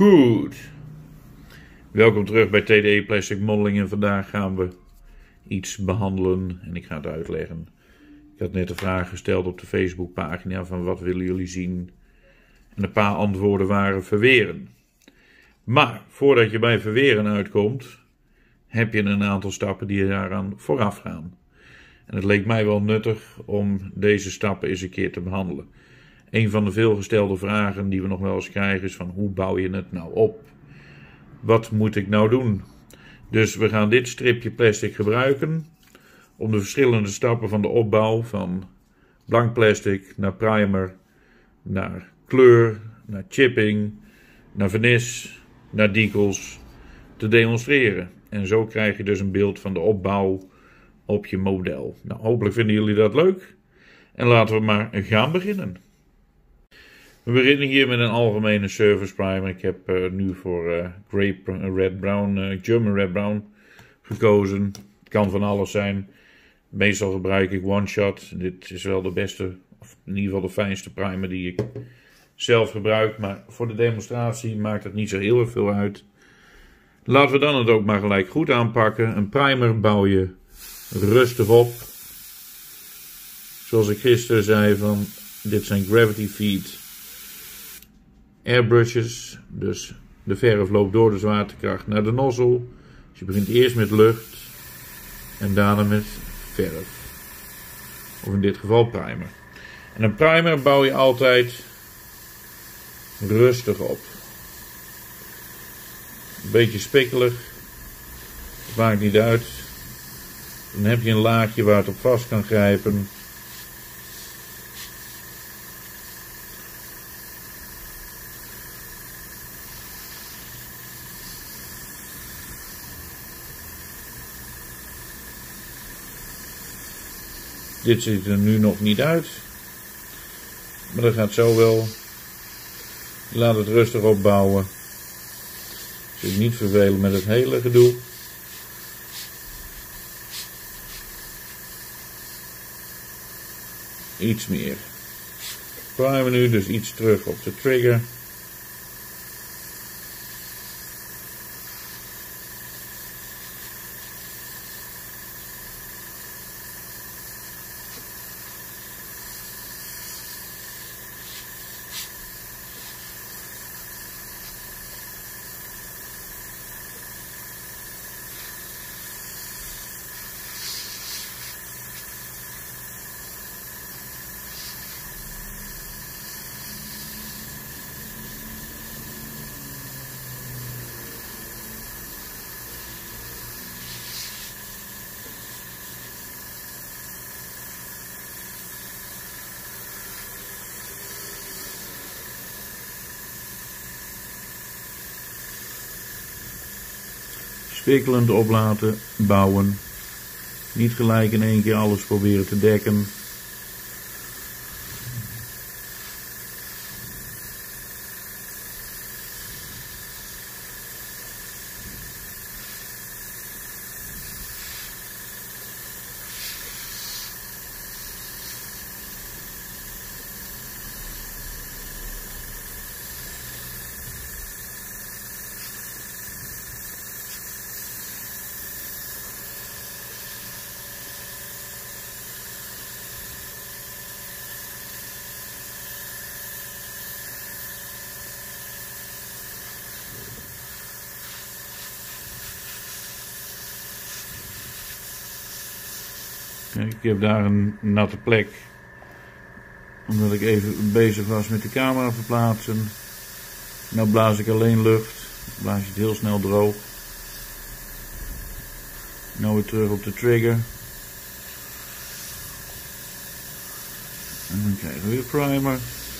Goed. Welkom terug bij TDE Plastic Modeling en vandaag gaan we iets behandelen en ik ga het uitleggen. Ik had net een vraag gesteld op de Facebookpagina van wat willen jullie zien? En een paar antwoorden waren verweren. Maar voordat je bij verweren uitkomt, heb je een aantal stappen die daaraan vooraf gaan. En het leek mij wel nuttig om deze stappen eens een keer te behandelen. Een van de veelgestelde vragen die we nog wel eens krijgen is van hoe bouw je het nou op? Wat moet ik nou doen? Dus we gaan dit stripje plastic gebruiken om de verschillende stappen van de opbouw van blank plastic naar primer, naar kleur, naar chipping, naar vernis, naar decals te demonstreren. En zo krijg je dus een beeld van de opbouw op je model. Nou, hopelijk vinden jullie dat leuk. En laten we maar gaan beginnen. We beginnen hier met een algemene surface primer. Ik heb nu voor German Red Brown gekozen. Het kan van alles zijn. Meestal gebruik ik One Shot. Dit is wel de beste, of in ieder geval de fijnste primer die ik zelf gebruik. Maar voor de demonstratie maakt het niet zo heel erg veel uit. Laten we dan het ook maar gelijk goed aanpakken. Een primer bouw je rustig op. Zoals ik gisteren zei, dit zijn gravity feed airbrushes. Dus de verf loopt door de zwaartekracht naar de nozzle. Dus je begint eerst met lucht en daarna met verf. Of in dit geval primer. En een primer bouw je altijd rustig op. Een beetje spikkelig. Het maakt niet uit. Dan heb je een laagje waar het op vast kan grijpen. Dit ziet er nu nog niet uit. Maar dat gaat zo wel. Laat het rustig opbouwen. Zit niet vervelen met het hele gedoe. Iets meer. Primer nu, dus iets terug op de trigger. Spikkelend op laten bouwen. Niet gelijk in één keer alles proberen te dekken. Ik heb daar een natte plek, omdat ik even bezig was met de camera verplaatsen. Nou blaas ik alleen lucht, blaas je het heel snel droog. Nou weer terug op de trigger. En dan krijgen we weer primer.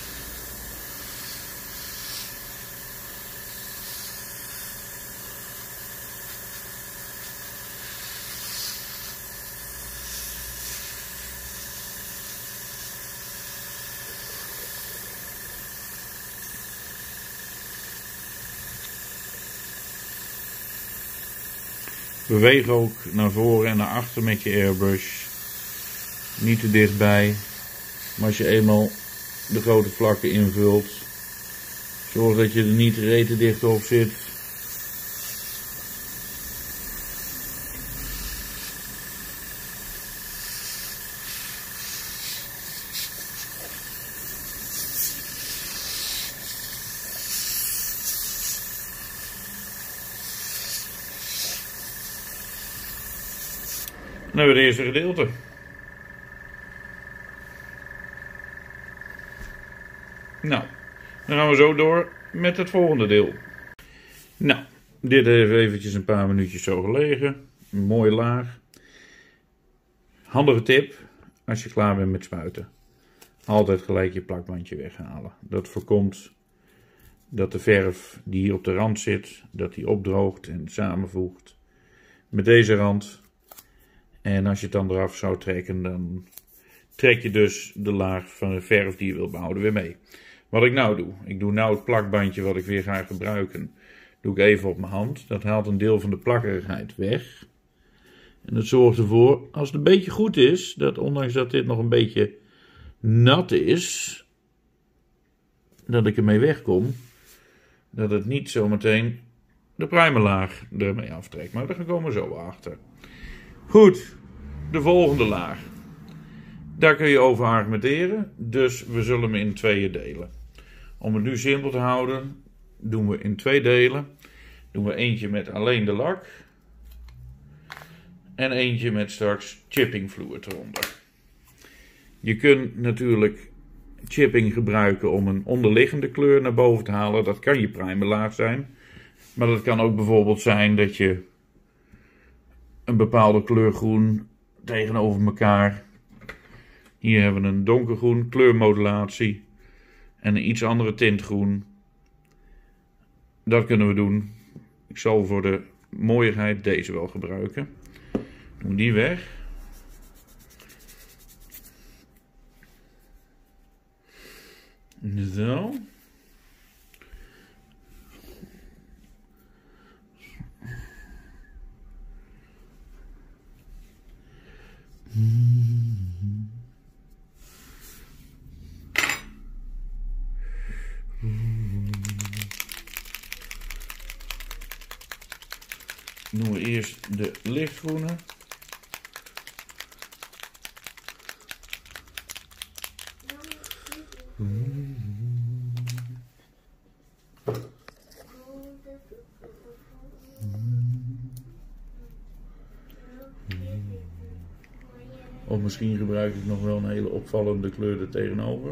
Beweeg ook naar voren en naar achter met je airbrush. Niet te dichtbij. Maar als je eenmaal de grote vlakken invult, Zorg dat je er niet rete dicht op zit. Dan hebben we het eerste gedeelte. Nou, dan gaan we zo door met het volgende deel. Nou, dit heeft eventjes een paar minuutjes zo gelegen. Mooi laag. Handige tip, als je klaar bent met spuiten. Altijd gelijk je plakbandje weghalen. Dat voorkomt dat de verf die hier op de rand zit, dat die opdroogt en samenvoegt met deze rand. En als je het dan eraf zou trekken, dan trek je dus de laag van de verf die je wilt behouden weer mee. Wat ik nou doe, ik doe nou het plakbandje wat ik weer ga gebruiken, doe ik even op mijn hand. Dat haalt een deel van de plakkerigheid weg. En dat zorgt ervoor, als het een beetje goed is, dat ondanks dat dit nog een beetje nat is, dat ik ermee wegkom, dat het niet zometeen de primerlaag ermee aftrekt. Maar daar komen we zo achter. Goed, de volgende laag. Daar kun je over argumenteren, dus we zullen hem in tweeën delen. Om het nu simpel te houden, doen we in 2 delen. Doen we eentje met alleen de lak. En eentje met straks chipping fluid eronder. Je kunt natuurlijk chipping gebruiken om een onderliggende kleur naar boven te halen. Dat kan je primerlaag zijn. Maar dat kan ook bijvoorbeeld zijn dat je een bepaalde kleur groen tegenover elkaar. Hier hebben we een donkergroen, kleurmodulatie. En een iets andere tint groen. Dat kunnen we doen. Ik zal voor de mooiigheid deze wel gebruiken. Doen die weg. Zo. Doen we eerst de lichtgroene. Of misschien gebruik ik nog wel een hele opvallende kleur er tegenover.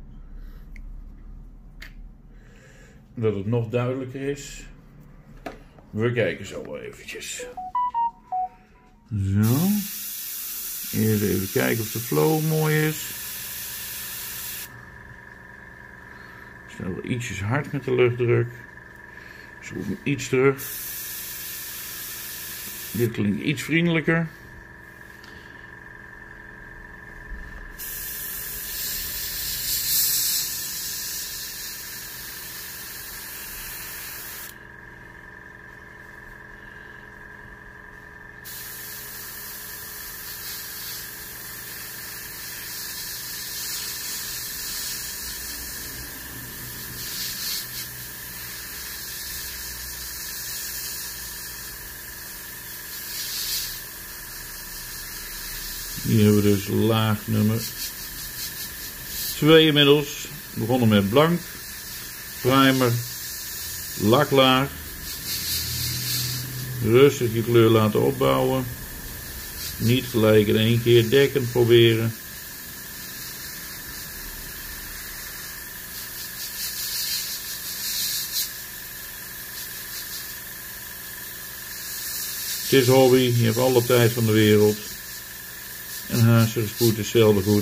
Dat het nog duidelijker is. We kijken zo wel eventjes. Zo. Eerst even kijken of de flow mooi is. Stel wel ietsjes hard met de luchtdruk. Schroef hem iets terug. Dit klinkt iets vriendelijker. Hier hebben we dus laag nummer 2 inmiddels. We begonnen met blank, primer, laklaag. Rustig je kleur laten opbouwen. Niet gelijk in één keer dekkend proberen. Het is hobby, je hebt alle tijd van de wereld. En haastige spoed is zelden goed.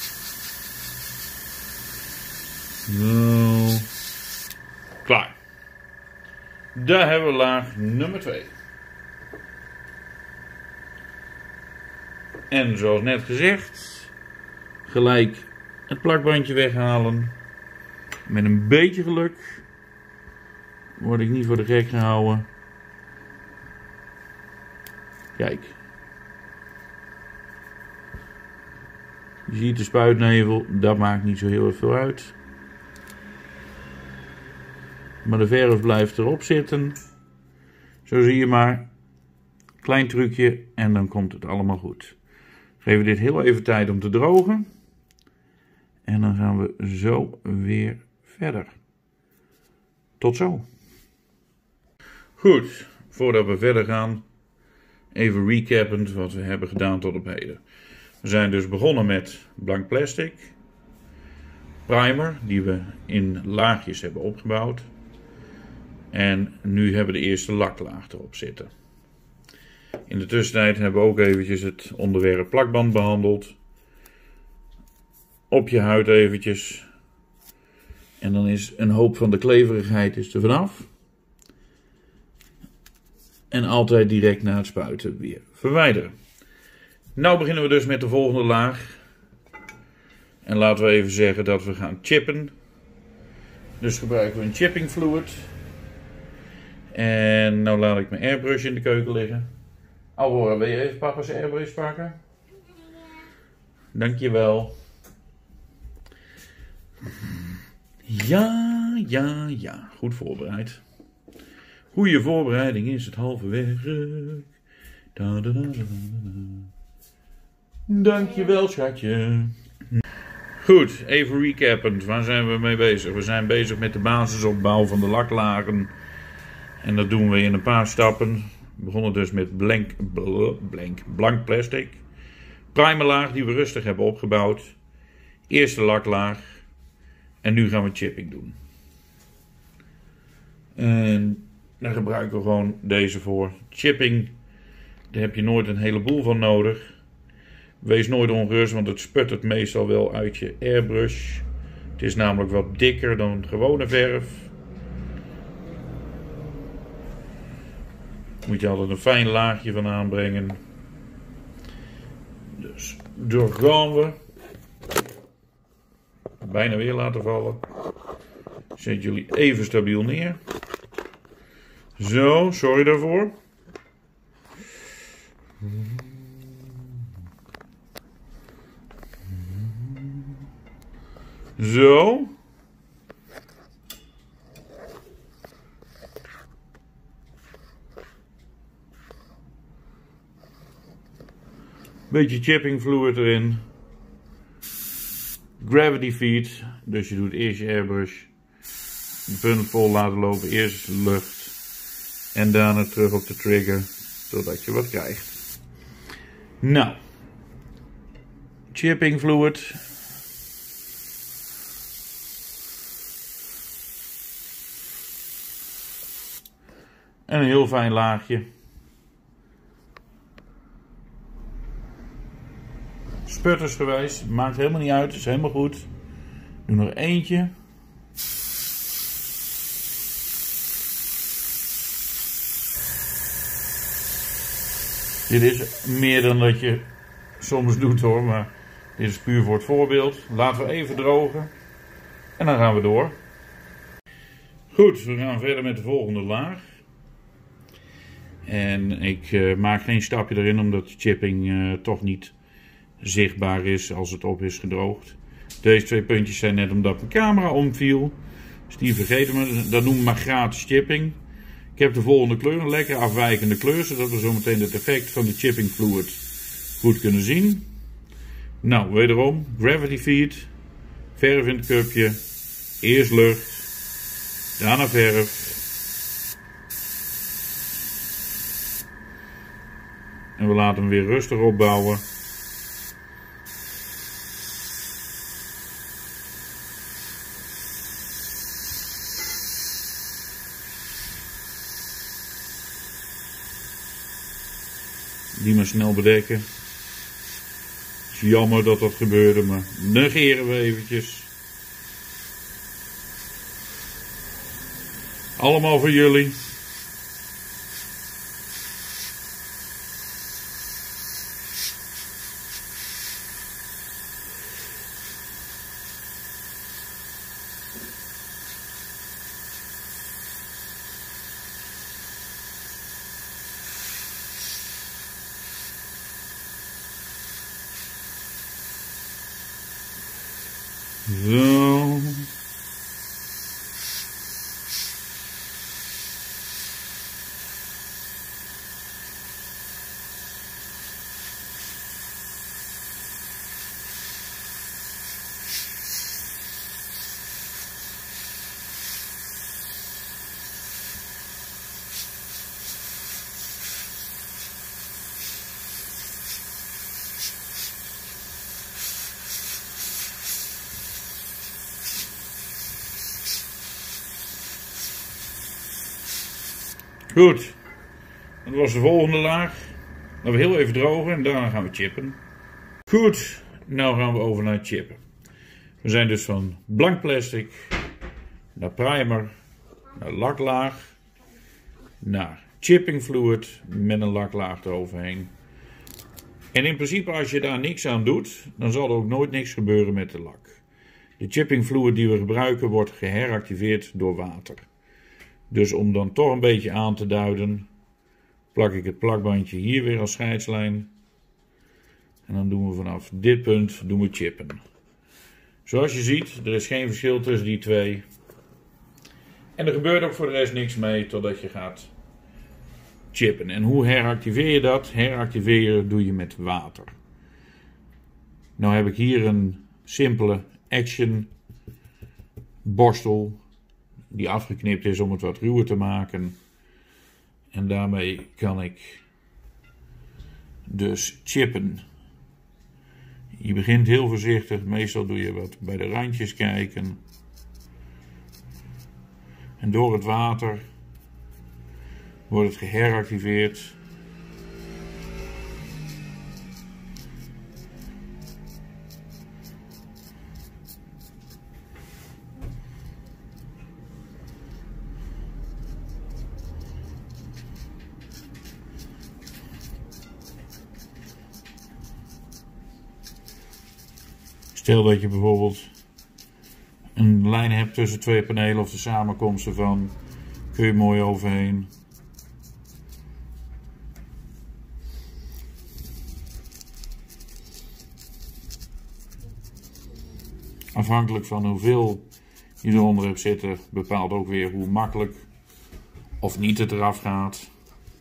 Zo. Klaar. Daar hebben we laag nummer 2. En zoals net gezegd, gelijk het plakbandje weghalen. Met een beetje geluk word ik niet voor de gek gehouden. Kijk. Je ziet de spuitnevel, dat maakt niet zo heel erg veel uit. Maar de verf blijft erop zitten. Zo zie je maar. Klein trucje en dan komt het allemaal goed. Geven dit heel even tijd om te drogen. En dan gaan we zo weer verder. Tot zo. Goed, voordat we verder gaan, even recappend wat we hebben gedaan tot op heden. We zijn dus begonnen met blank plastic. Primer, die we in laagjes hebben opgebouwd. En nu hebben we de eerste laklaag erop zitten. In de tussentijd hebben we ook eventjes het onderwerp plakband behandeld. Op je huid eventjes. En dan is een hoop van de kleverigheid er vanaf. En altijd direct na het spuiten weer verwijderen. Nou beginnen we dus met de volgende laag. En laten we even zeggen dat we gaan chippen. Dus gebruiken we een chipping fluid. En nou laat ik mijn airbrush in de keuken liggen. Aurora, wil je even papa's airbrush pakken? Dankjewel. Ja. Goed voorbereid. Goede voorbereiding is het halve werk. Dankjewel, schatje. Goed, even recappend. Waar zijn we mee bezig? We zijn bezig met de basisopbouw van de laklagen. En dat doen we in een paar stappen. We begonnen dus met blank plastic. Primerlaag die we rustig hebben opgebouwd. Eerste laklaag. En nu gaan we chipping doen. En daar gebruiken we gewoon deze voor. Chipping, daar heb je nooit een heleboel van nodig. Wees nooit ongerust, want het sputtert meestal wel uit je airbrush. Het is namelijk wat dikker dan gewone verf. Moet je altijd een fijn laagje van aanbrengen. Dus doorgaan we. Bijna weer laten vallen. Zet jullie even stabiel neer. Zo, sorry daarvoor. Zo. Beetje chipping fluid erin. Gravity feed. Dus je doet eerst je airbrush. De punt vol laten lopen. Eerst lucht. En daarna terug op de trigger. Totdat je wat krijgt. Nou. Chipping fluid. En een heel fijn laagje. Sputtersgewijs, maakt helemaal niet uit, is helemaal goed. Doe nog eentje. Dit is meer dan dat je soms doet hoor, maar dit is puur voor het voorbeeld. Laten we even drogen en dan gaan we door. Goed, we gaan verder met de volgende laag. En ik maak geen stapje erin omdat de chipping toch niet zichtbaar is als het op is gedroogd. Deze twee puntjes zijn net omdat mijn camera omviel. Dus die vergeten we. Dat noemen we maar gratis chipping. Ik heb de volgende kleur, een lekker afwijkende kleur, zodat we zo meteen het effect van de chipping fluid goed kunnen zien. Nou, wederom, gravity feed, verf in het cupje, eerst lucht, daarna verf. En we laten hem weer rustig opbouwen. Die maar snel bedekken. Het is jammer dat dat gebeurde, maar negeren we eventjes. Allemaal voor jullie. Zo. Goed, dat was de volgende laag. Dan we heel even drogen en daarna gaan we chippen. Goed, nou gaan we over naar het chippen. We zijn dus van blank plastic naar primer, naar laklaag, naar chipping fluid met een laklaag eroverheen. En in principe als je daar niks aan doet, dan zal er ook nooit niks gebeuren met de lak. De chipping fluid die we gebruiken wordt geheractiveerd door water. Dus om dan toch een beetje aan te duiden, plak ik het plakbandje hier weer als scheidslijn. En dan doen we vanaf dit punt chippen. Zoals je ziet, er is geen verschil tussen die twee. En er gebeurt ook voor de rest niks mee totdat je gaat chippen. En hoe heractiveer je dat? Heractiveren doe je met water. Nou heb ik hier een simpele Action borstel die afgeknipt is om het wat ruwer te maken. En daarmee kan ik dus chippen. Je begint heel voorzichtig, meestal doe je wat bij de randjes kijken. En door het water wordt het geheractiveerd. Stel dat je bijvoorbeeld een lijn hebt tussen twee panelen of de samenkomst ervan, kun je mooi overheen. Afhankelijk van hoeveel je eronder hebt zitten, bepaalt ook weer hoe makkelijk of niet het eraf gaat.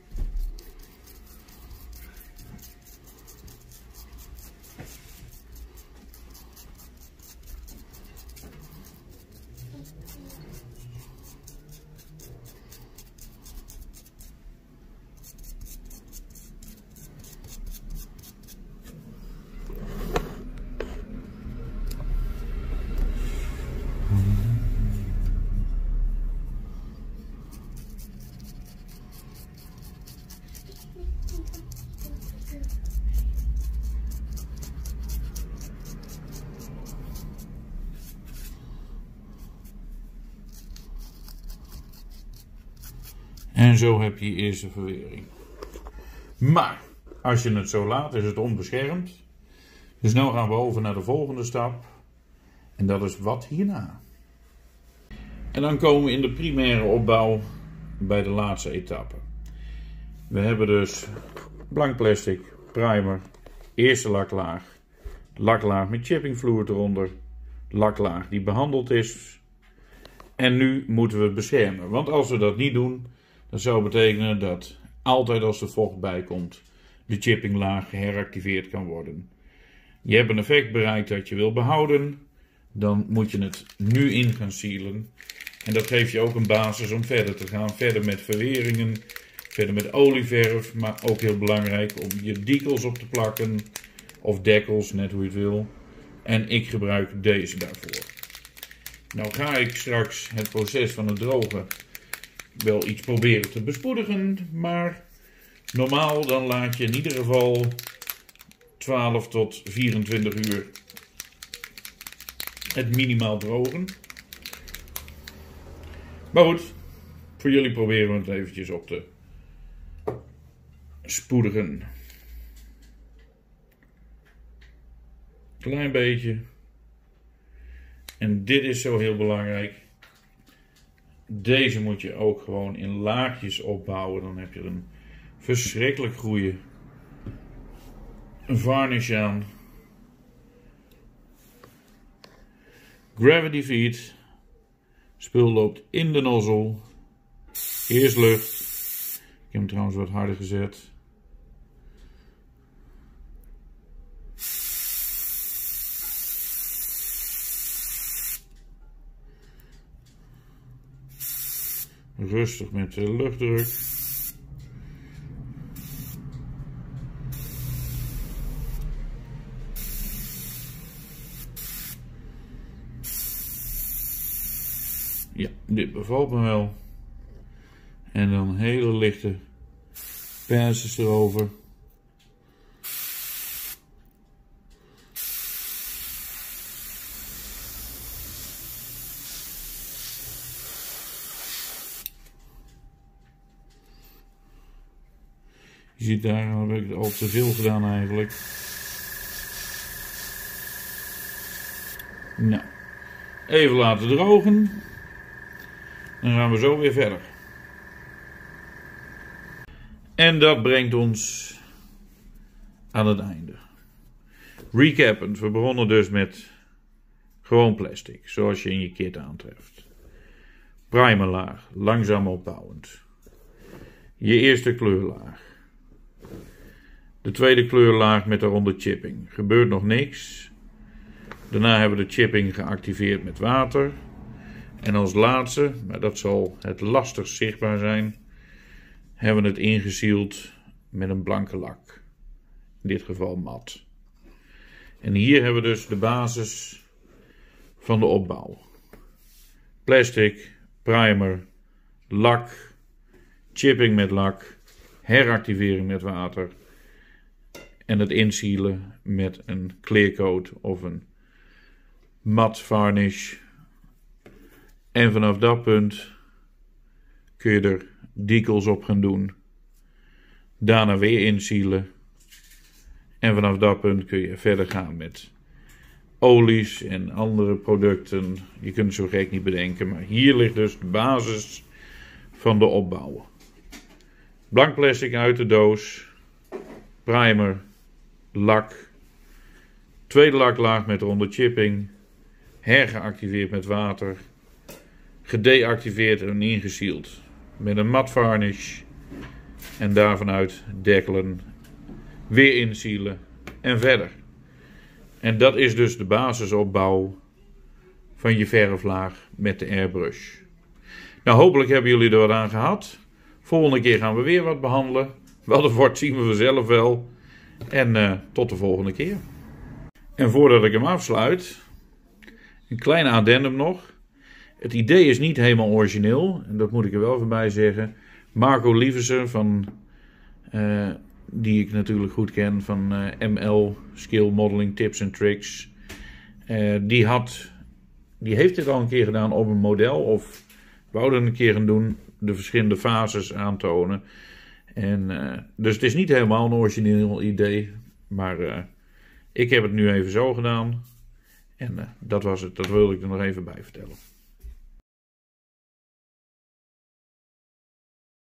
En zo heb je je eerste verwering. Maar als je het zo laat, is het onbeschermd. Dus nu gaan we over naar de volgende stap. En dat is wat hierna. En dan komen we in de primaire opbouw bij de laatste etappe. We hebben dus blank plastic, primer, eerste laklaag, laklaag met chipping fluid eronder, laklaag die behandeld is. En nu moeten we het beschermen. Want als we dat niet doen, dat zou betekenen dat altijd als er vocht bij komt, de chippinglaag geheractiveerd kan worden. Je hebt een effect bereikt dat je wil behouden, dan moet je het nu in gaan sealen. En dat geeft je ook een basis om verder te gaan. Verder met verweringen, verder met olieverf, maar ook heel belangrijk om je dekels op te plakken. Of dekkels, net hoe je het wil. En ik gebruik deze daarvoor. Nou ga ik straks het proces van het drogen wel iets proberen te bespoedigen, maar normaal dan laat je in ieder geval 12 tot 24 uur het minimaal drogen. Maar goed, voor jullie proberen we het eventjes op te spoedigen. Klein beetje. En dit is zo heel belangrijk. Deze moet je ook gewoon in laagjes opbouwen. Dan heb je een verschrikkelijk goede varnish aan. Gravity feed. Spul loopt in de nozzel. Eerst lucht. Ik heb hem trouwens wat harder gezet. Rustig met de luchtdruk. Ja, dit bevalt me wel. En dan hele lichte perses erover. Je ziet daar, heb ik al te veel gedaan eigenlijk. Nou, even laten drogen. Dan gaan we zo weer verder. En dat brengt ons aan het einde. Recappend, we begonnen dus met gewoon plastic, zoals je in je kit aantreft. Primerlaag, langzaam opbouwend. Je eerste kleurlaag. De tweede kleurlaag met daaronder chipping. Gebeurt nog niks. Daarna hebben we de chipping geactiveerd met water. En als laatste, maar dat zal het lastigst zichtbaar zijn, hebben we het ingezield met een blanke lak. In dit geval mat. En hier hebben we dus de basis van de opbouw. Plastic, primer, lak, chipping met lak, heractivering met water en het insealen met een clearcoat of een mat varnish. En vanaf dat punt kun je er decals op gaan doen. Daarna weer insealen. En vanaf dat punt kun je verder gaan met olies en andere producten. Je kunt het zo gek niet bedenken, maar hier ligt dus de basis van de opbouw. Blank plastic uit de doos. Primer. Lak. Tweede laklaag met eronder chipping. Hergeactiveerd met water. Gedeactiveerd en ingeseald met een mat varnish. En daarvanuit dekkelen. Weer insealen en verder. En dat is dus de basisopbouw van je verflaag met de airbrush. Nou, hopelijk hebben jullie er wat aan gehad. Volgende keer gaan we weer wat behandelen. Wat het wordt zien we zelf wel. En tot de volgende keer. En voordat ik hem afsluit, een klein addendum nog. Het idee is niet helemaal origineel. En dat moet ik er wel even bij zeggen. Marco Lieversen van... die ik natuurlijk goed ken van ML, Skill Modeling Tips and Tricks. Die heeft dit al een keer gedaan op een model, of wou er een keer gaan doen, de verschillende fases aantonen. Dus het is niet helemaal een origineel idee, maar ik heb het nu even zo gedaan. En dat was het, dat wilde ik er nog even bij vertellen.